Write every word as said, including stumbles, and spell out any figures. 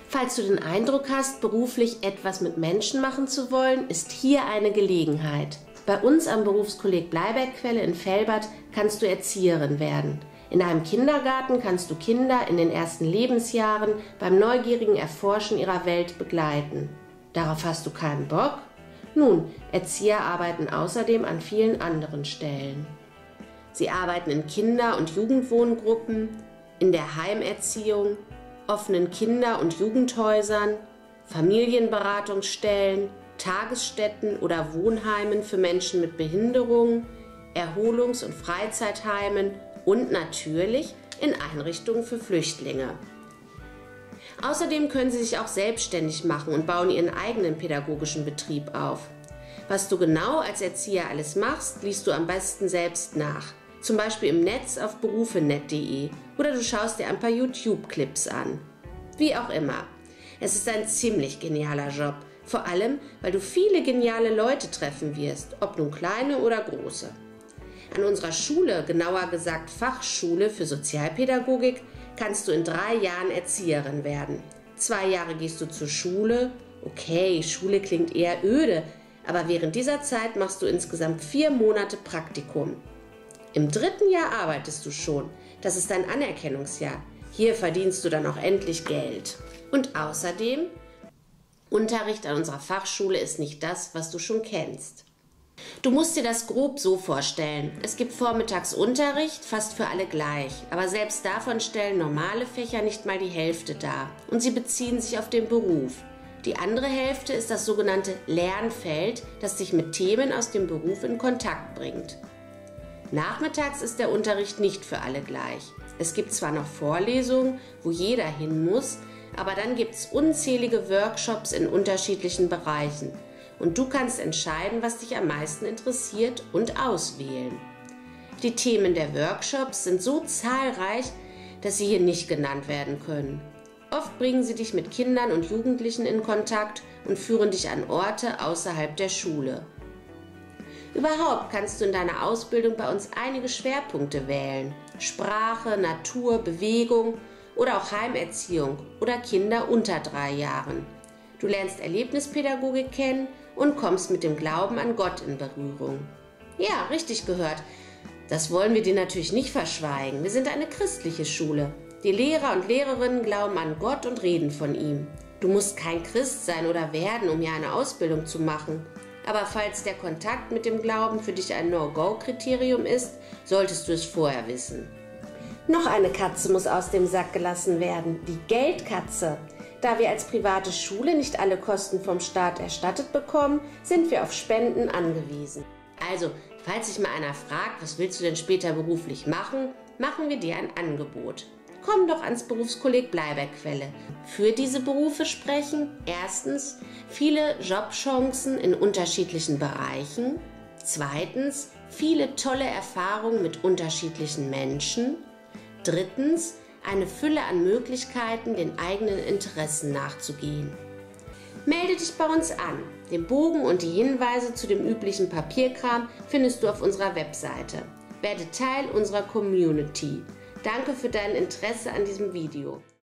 Falls du den Eindruck hast, beruflich etwas mit Menschen machen zu wollen, ist hier eine Gelegenheit. Bei uns am Berufskolleg Bleibergquelle in Velbert kannst du Erzieherin werden. In einem Kindergarten kannst du Kinder in den ersten Lebensjahren beim neugierigen Erforschen ihrer Welt begleiten. Darauf hast du keinen Bock? Nun, Erzieher arbeiten außerdem an vielen anderen Stellen. Sie arbeiten in Kinder- und Jugendwohngruppen, in der Heimerziehung, offenen Kinder- und Jugendhäusern, Familienberatungsstellen, Tagesstätten oder Wohnheimen für Menschen mit Behinderungen, Erholungs- und Freizeitheimen und natürlich in Einrichtungen für Flüchtlinge. Außerdem können sie sich auch selbstständig machen und bauen ihren eigenen pädagogischen Betrieb auf. Was du genau als Erzieher alles machst, liest du am besten selbst nach. Zum Beispiel im Netz auf berufenet punkt de oder du schaust dir ein paar YouTube-Clips an. Wie auch immer, es ist ein ziemlich genialer Job, vor allem, weil du viele geniale Leute treffen wirst, ob nun kleine oder große. An unserer Schule, genauer gesagt Fachschule für Sozialpädagogik, kannst du in drei Jahren Erzieherin werden. Zwei Jahre gehst du zur Schule. Okay, Schule klingt eher öde, aber während dieser Zeit machst du insgesamt vier Monate Praktikum. Im dritten Jahr arbeitest du schon. Das ist dein Anerkennungsjahr. Hier verdienst du dann auch endlich Geld. Und außerdem, Unterricht an unserer Fachschule ist nicht das, was du schon kennst. Du musst dir das grob so vorstellen. Es gibt Vormittagsunterricht, fast für alle gleich. Aber selbst davon stellen normale Fächer nicht mal die Hälfte dar. Und sie beziehen sich auf den Beruf. Die andere Hälfte ist das sogenannte Lernfeld, das dich mit Themen aus dem Beruf in Kontakt bringt. Nachmittags ist der Unterricht nicht für alle gleich. Es gibt zwar noch Vorlesungen, wo jeder hin muss, aber dann gibt es unzählige Workshops in unterschiedlichen Bereichen. Und du kannst entscheiden, was dich am meisten interessiert und auswählen. Die Themen der Workshops sind so zahlreich, dass sie hier nicht genannt werden können. Oft bringen sie dich mit Kindern und Jugendlichen in Kontakt und führen dich an Orte außerhalb der Schule. Überhaupt kannst du in deiner Ausbildung bei uns einige Schwerpunkte wählen. Sprache, Natur, Bewegung oder auch Heimerziehung oder Kinder unter drei Jahren. Du lernst Erlebnispädagogik kennen und kommst mit dem Glauben an Gott in Berührung. Ja, richtig gehört. Das wollen wir dir natürlich nicht verschweigen. Wir sind eine christliche Schule. Die Lehrer und Lehrerinnen glauben an Gott und reden von ihm. Du musst kein Christ sein oder werden, um hier eine Ausbildung zu machen. Aber falls der Kontakt mit dem Glauben für dich ein No-Go-Kriterium ist, solltest du es vorher wissen. Noch eine Katze muss aus dem Sack gelassen werden, die Geldkatze. Da wir als private Schule nicht alle Kosten vom Staat erstattet bekommen, sind wir auf Spenden angewiesen. Also, falls sich mal einer fragt, was willst du denn später beruflich machen, machen wir dir ein Angebot. Komm doch ans Berufskolleg Bleibergquelle. Für diese Berufe sprechen erstens viele Jobchancen in unterschiedlichen Bereichen, zweitens viele tolle Erfahrungen mit unterschiedlichen Menschen, drittens eine Fülle an Möglichkeiten, den eigenen Interessen nachzugehen. Melde dich bei uns an. Den Bogen und die Hinweise zu dem üblichen Papierkram findest du auf unserer Webseite. Werde Teil unserer Community. Danke für dein Interesse an diesem Video.